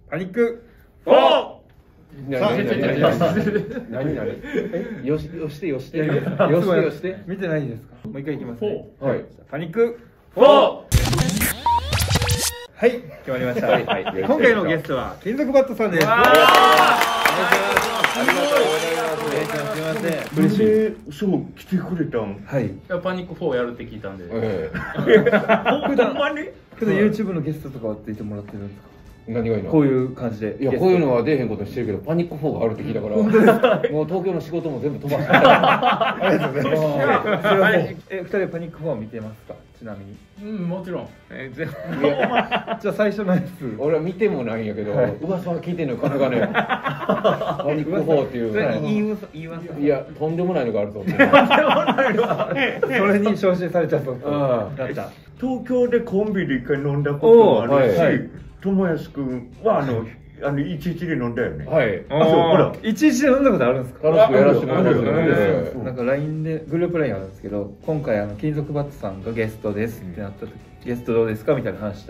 パニックおお。 何よして見てないですか。もう一回いきますね。 はい。 パニック 4。 はい決まりました。今回のゲストは金属バットさんです。 ありがとうございます。 すみません。 嬉しい。そう来てくれたん。 はい。 パニック4やるって聞いたんで。 普段ほんまに？ 普段 YouTube のゲストとかはって言ってもらってるんですか。 何がいいの？ こういう感じで。 いや、こういうのは出えへんことしてるけど、パニック4があるって聞いたから。もう東京の仕事も全部飛ばして。 ありがとうございます。二人パニック4見てますか。ちなみに。 もちろん。 じゃあ最初のやつ。 俺は見てもないんやけど、噂は聞いてんのよ、金がね。パニック4っていう。 言います。 いや、とんでもないのがあるぞ。 それに昇進されちゃった。 東京でコンビで一回飲んだこともあるし、友安君は11で飲んだよね。 はい。 あ、そう、ほら。 11で飲んだことあるんですか。 楽しくやらせてもらってる。 なんか LINE でグループ LINE あるんですけど、今回金属バットさんがゲストですってなった時、ゲストどうですかみたいな話して、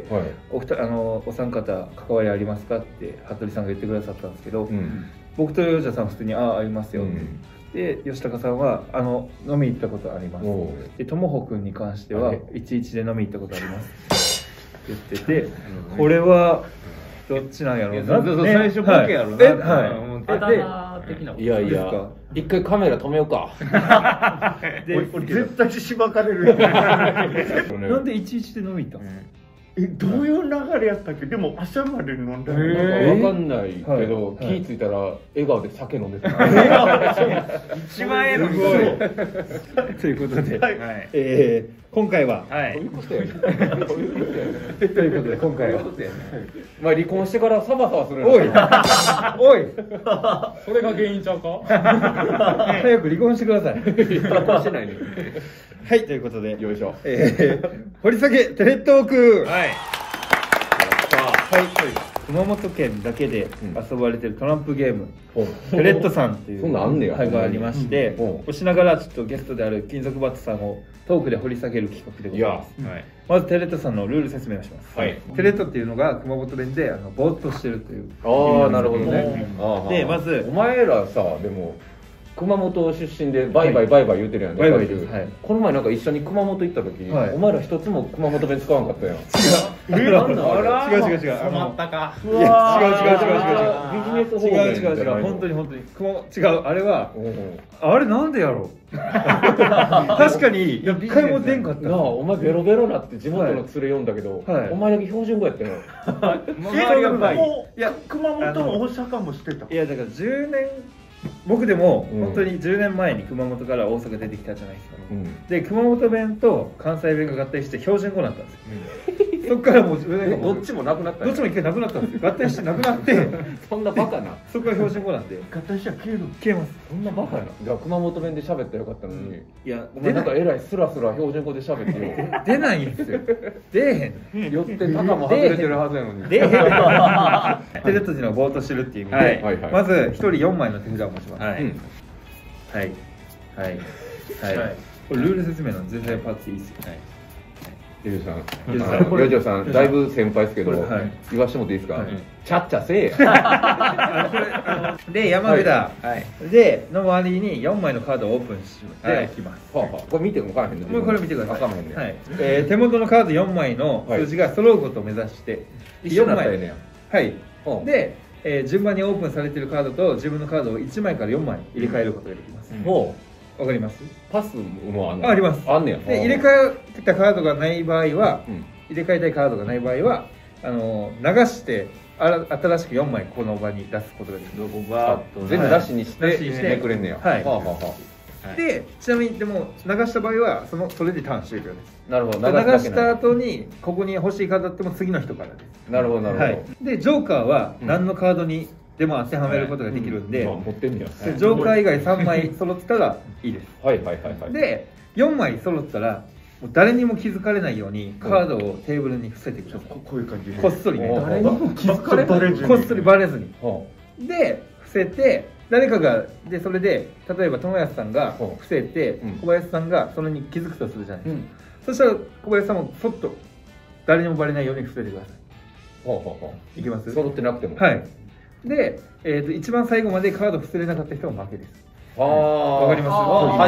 お三方関わりありますかって服部さんが言ってくださったんですけど、僕と吉田さんは普通にありますよって。で吉高さんは飲み行ったことあります。で友穂君に関しては11で飲み行ったことありますって言ってて、これはどっちなんやろうな。 最初ボケやろな。あだ名的なこと。 いやいや、一回カメラ止めようか。 絶対しばかれる。 なんで11で飲み行ったんですか。 どういう流れやったっけ。でも朝まで飲んだよ。 分かんないけど、気ぃついたら笑顔で酒飲んでた。 一番ええのに。 ということで、今回はということで今回はまあ離婚してからサバサバする。 おいそれが原因ちゃうか。 早く離婚してください。 離婚してないね。 はい、ということで、 よいしょ。 掘り下げテレットーク。 はい。 熊本県だけで遊ばれてるトランプゲーム、テレットさんっていう会がありまして、をしながらちょっとゲストである金属バットさんをトークで掘り下げる企画でございます。まずテレットさんのルール説明をします。テレットっていうのが熊本弁でぼーっとしてるという。 ああ、なるほどね。 でまずお前らさ、でも熊本出身でバイバイ言うてるやんね。この前なんか一緒に熊本行った時、お前ら一つも熊本弁使わんかったやん。 違う。 染まったか。 いや、 ビジネス方面違う。本当に違う。あれはあれなんでやろう。確かに一回も出んかったな。 お前ベロベロなって地元の連れ読んだけど、お前だけ標準語やったよ。 いや、熊本も大阪もしてた。 いや、だから10年、僕でも本当に10年前に熊本から大阪出てきたじゃないですか。で熊本弁と関西弁が合体して標準語になったんですよ。そっからもうどっちもなくなった。 どっちも一回なくなったんですよ。合体してなくなってそんなバカな。 そこが標準語なんで合体したら消えます。 そんなバカな。じゃあ熊本弁で喋ったらよかったのに。 いや、 お前なんかえらいスラスラ標準語で喋ってよ。 出ないんですよ。出へん。 よってタカも外れてるはずやのに。 出へん。テレット時のぼーっとしてるっていう意味で、まず1人4枚の手札を持ちます。はい。これルール説明なんで全然パッていいですよ。 ヨジョさん、だいぶ先輩ですけど、言わしてもらっていいですか。ちゃっちゃせえや。 で、山札での周りに4枚のカードをオープンしておきます。 これ見ても分からへんね。 これ見てください。手元のカード4枚の数字が揃うことを目指して 4枚ね。 はい。で、順番にオープンされているカードと自分のカードを1枚から4枚入れ替えることができます。わかります？ パスもあんの？ あります。 あんねや。 で入れ替えたカードがない場合は、入れ替えたいカードがない場合は流して新しく4枚この場に出すことができる。 全部出しにしてめくれんねや。 でちなみにでも流した場合はそれでターンしていくようです。 なるほど。 流した後にここに欲しいカードあっても次の人からです。 なるほど。 でジョーカーは何のカードにでも当てはめることができるんで、 持ってんねや。 ジョーカー以外3枚揃ってたらいいです。 はい。 で4枚揃ったらもう誰にも気づかれないようにカードをテーブルに伏せてください。 こういう感じでこっそりね。 誰にも気づかれない。 こっそりバレずに。で伏せて誰かがでそれで例えば友安さんが伏せて小林さんがそれに気づくとするじゃないですか。そしたら小林さんもそっと誰にもバレないように伏せてください。 いきます？ 揃ってなくても。 はい。で、一番最後までカード伏せれなかった人は負けです。 わかります？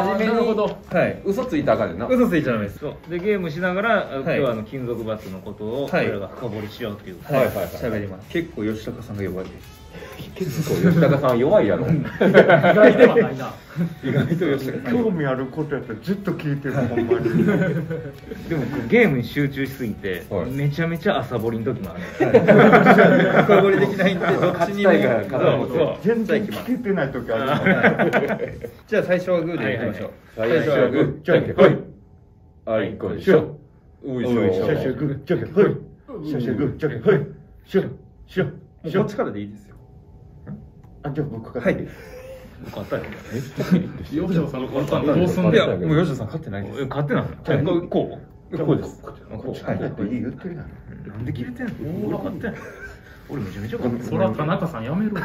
初めにはい。 嘘ついたらあかんねんな。 嘘ついちゃダメです。 そうでゲームしながら今日は金属バットのことを俺らが深掘りしようっていう。 はいはいはい。喋ります。結構吉高さんが弱いです。 結構吉高さん弱いやろ。 意外ではないな。 意外と吉高さん興味あることやったらずっと聞いてる、ほんまに。 でもゲームに集中しすぎてめちゃめちゃ朝掘りの時もある。 朝掘りできないんでどっちにも全然聞けてない時ある。 じゃあ最初はグーでいきましょう。 最初はグー、じゃんけんほい。あいこいしょ。ういしょ。 最初はグー、じゃんけんほい。最初はグー、じゃんけんほい。しょしょこっちからでいいですよ。 あ、じゃあ僕から。はい。 勝ったよ。吉野さんの勝ったんだ。どうすんだよ。もう吉野さん勝ってないです。 勝ってないの？こう？ こうです。こっちからって言ってるやん。 なんで切れてんの？俺勝ってん。俺めちゃめちゃ勝ってん。そら田中さんやめろ。それ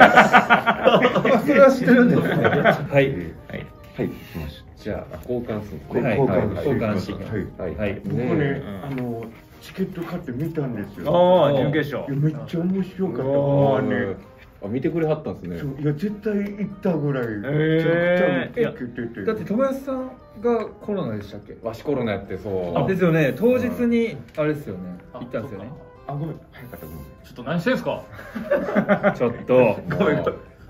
は知ってるんですね。はい。 はい。じゃあ交換する。 交換していきます。 はい。僕ね、チケット買って見たんですよ。 ああ、準決勝。 めっちゃ面白かった。ほんまね。 あ、見てくれはったんですね。 いや、絶対行ったぐらい。めちゃくちゃ受けてて。 だって友安さんがコロナでしたっけ？ わしコロナやってそう。 ですよね。当日にあれですよね。行ったんですよね。 あ、ごめん。早かったごめん。 ちょっと何してんすか？ ちょっと。ごめん。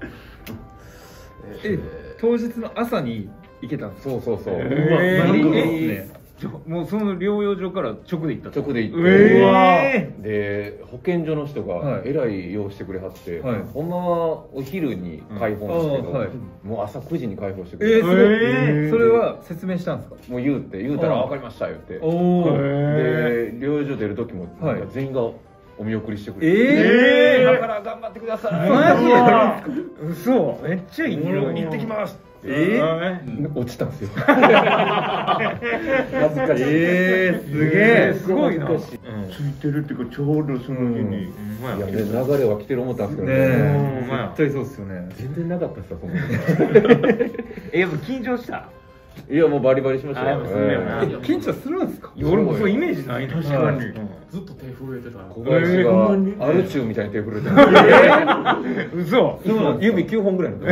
当日の朝に行けたんです。 そうそうそう。 もうその療養所から直で行った。 直で行って。で保健所の人がえらい用してくれはって、ほんまはお昼に開放ですけど、もう朝9時に開放してくれて。 それは説明したんですか？ もう言うたら分かりました言って。で療養所出る時も全員がお見送りしてくれて。だから頑張ってください。 マジで？嘘。めっちゃいい。 行ってきます。落ちたんですよ。恥ずかしい。 すげえ。 すごいな。 ついてるっていうかちょうどその日に。 いやね、流れは来てる思ったんですけどね。絶対そうっすよね。 全然なかったっすよ、そんなの。 もう緊張した？ いや、もうバリバリしましたよ。 緊張するんですか？ 俺もそうイメージない。確かに。 ずっと手震えてたよ。 小林がアルチューみたいに手震えてる。 嘘。 指9本ぐらいの。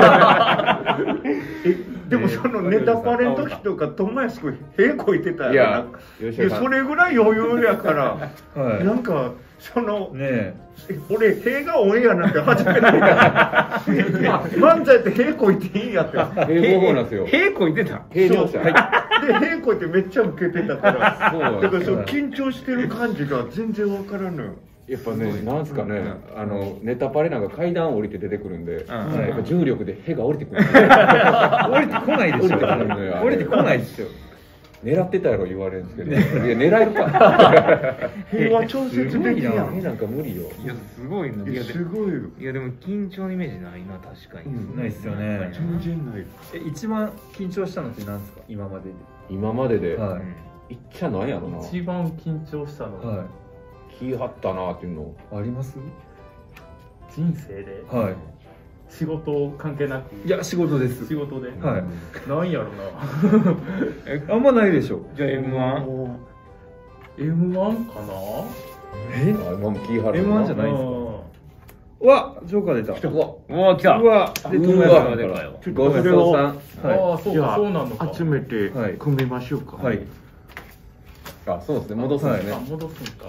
でもそのネタパレの時とか友安君屁こいてたやろ。いやそれぐらい余裕やからなんかその俺屁がオンエアなんて初めて漫才って屁こいていいんやって。 屁ごなんですよ。 屁こいてた。 屁尿した。 で屁こいてめっちゃウケてたから。だからその緊張してる感じが全然わからぬ。 やっぱね、なんすかね、ネタパレなんか階段降りて出てくるんで、やっぱ重力で屁が降りてくる。 降りてこないでしょ。降りてこないでしょ。 狙ってたやろ言われるんですけど、いや狙えるか。 屁は調節できやん。 屁なんか無理よ。 いやすごいな。 すごいよ。 いやでも緊張のイメージないな。確かにないっすよね。 全然ない。 一番緊張したのって何ですか？今までで。 今までで。いっちゃなんやろな。 一番緊張したの。 気張ったなっていうのあります？ 人生で。 はい。 仕事関係なく。 いや仕事です。 仕事で。 はい。 なんやろな。 あんまないでしょ。 じゃあ M1？ M1 かな？ 今も気張る。 M1 じゃないですか。うわ、ジョーカー出た。 うわ、 来た。 うわ、 で友達が出たよ。 ごちそうさん。 ああ、そうか、そうなのか。 集めて組みましょうか。 はい。 あ、そうですね。戻すんですね。 戻すんか。はい。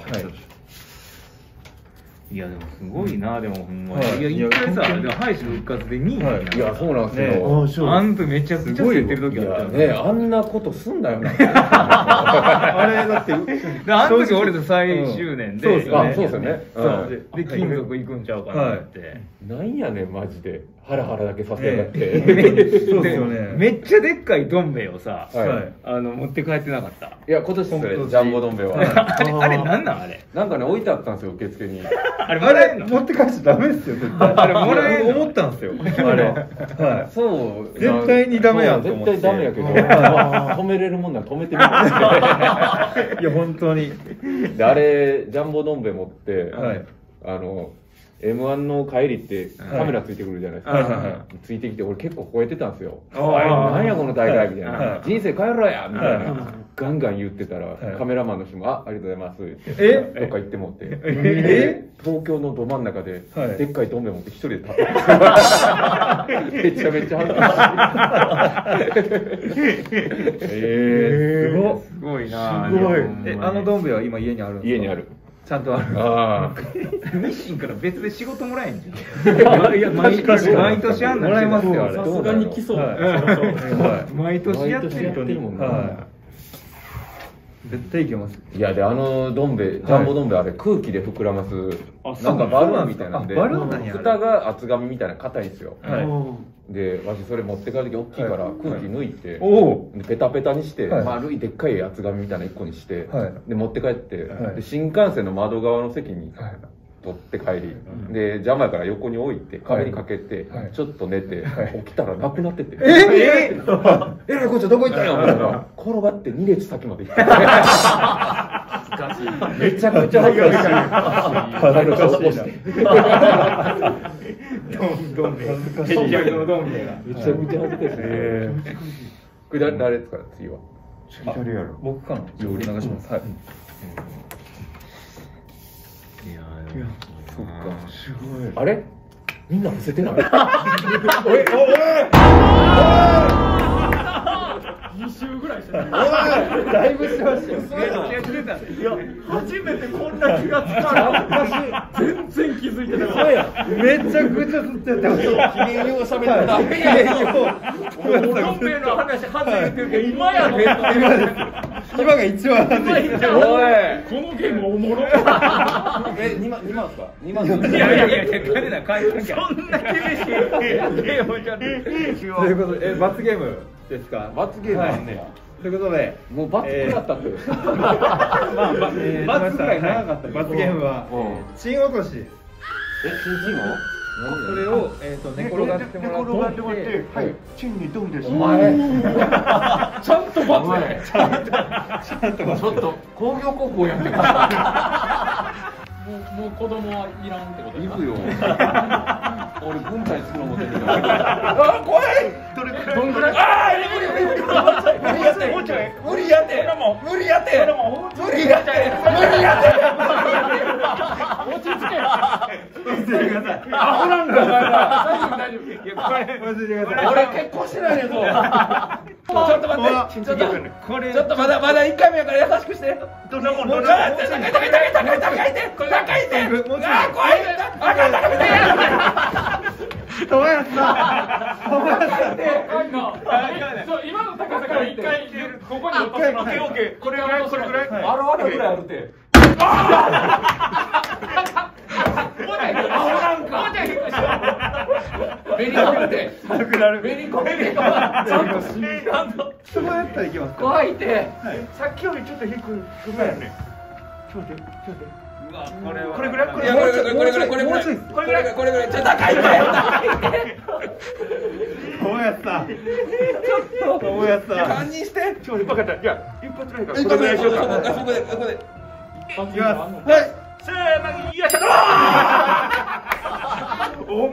いやでもすごいな。でもほんまに。いや一回さ、敗者復活で2位。 いやそうなんですよ。 あんためちゃくちゃ競ってる時あったね。あんなことすんだよな。 あれだってあの時俺と最終年で。 そうですよね。 で金属行くんちゃうかなって。 なんやねんマジで。ハラハラだけさせやがって。 そうですよね。 めっちゃでっかいどん兵衛をさ、持って帰ってなかった。 いや今年それジャンボどん兵衛は。 あれなんなんあれ。 なんかね置いてあったんですよ受付に。 あれ持って帰っちゃダメですよ絶対。あれもらえ思ったんですよ。あれ。はい。 そう絶対にダメやんと思って。 絶対ダメやけど。止めれるもんなら止めてみます。 いや本当に。 であれジャンボどん兵衛持ってはい M1 の帰りってカメラついてくるじゃないですか。ついてきて俺結構吠えてたんですよ。なんやこの大会みたいな。人生変えろやみたいな。 ガンガン言ってたら、カメラマンの人も「ありがとうございます」ってどっか行ってもって東京のど真ん中ででっかいどん兵衛持って一人で立ってめちゃめちゃ恥ずかしい。 すごいな。 すごい。あのどん兵衛は今家にあるんですか？ 家にある。 ちゃんとある。 日清から別で仕事もらえんじゃん。いや毎年あんのもらえますよ。 さすがに来そう。 毎年やってるもんな。 絶対いけます。 いやであのどん兵衛ジャンボどん兵衛あれ空気で膨らますなんかバルーンみたいなんで蓋が厚紙みたいな硬いんですよ。でわしそれ持って帰る時大きいから空気抜いてペタペタにして丸いでっかい厚紙みたいな1個にしてで持って帰ってで新幹線の窓側の席に取って帰りで邪魔やから横に置いて壁にかけてちょっと寝て起きたらなくなっててえらいこっちゃどこ行ったんや思ったら転がって2列先まで行ってめちゃくちゃ恥ずかしい恥ずかしいどん兵衛めちゃくちゃ恥ずかしい。 これ誰ですか次は？ 僕かな。お願いします。はい。 いやそっか。 すごい。 あれ？みんな見せてない？ 2週ぐらいしてる。 だいぶしましたよ。 いや初めてこんな気がつかない。 全然気づいてなかった。 めちゃくちゃずっとやってました。 記念用喋ってた。 どん兵衛の話初めて言うけど今やね。 今が一番恥ずい。 このゲームおもろ。 2万ですか？2万。 いや彼ら返さなきゃ。 そんな厳しいゲームじゃねえ。 ということで罰ゲームですか？ 罰ゲームあんねや。 ということでもう罰食らったって。 罰ぐらい長かった罰ゲームはチン落とし。 チンチンを？ それを寝転がってもらって、 はい、チンにドンです。 お前ちゃんと罰ね。 ちょっと工業高校やってる。 もう子供はいらんってこと行くよ。俺軍隊作ろう思ってるから。あ怖い。 どんぐらい？ ああ無理やって無理やって無理やって無理やって落ち着け。 アホなんだよ。 大丈夫。いやこれ俺結婚してないねんぞ。ちょっと待ってちょっとまだ1回目やから優しくして。 どんなもん。 高いてこれ高いてあ怖い友安さん今の高さから1回ここに落としてもらって。 これぐらいあるぐらいあるってベリコって軽くなる。 ベリコってそこやったらいけますか？ 怖いてさっきよりちょっと低くやね。ちょっと待って。 これぐらい。 これぐらいちょっと高いて友安さん友安さん堪忍してちょっとバカだ。いや一発ないから。 これぐらいしようか。そこでいきます。 はい。せーのよっしゃ。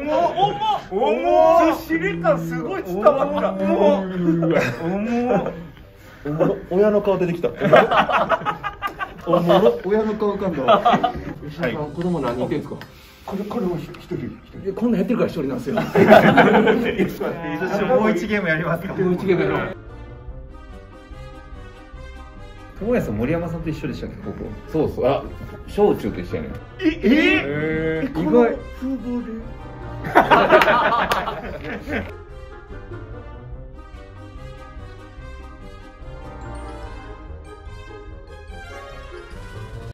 重っ。ずっしり感すごい伝わった。 親の顔出てきた。おもろ親の顔浮かんだ。子供何人いてんすか？ これも一人。 こんなんやってるから一人なんですよ。 もう一ゲームやりますか？ もう一ゲームやろう。 友安さん森山さんと一緒でしたっけここ？ そうあ小中と一緒やねん。 意外。風貌で。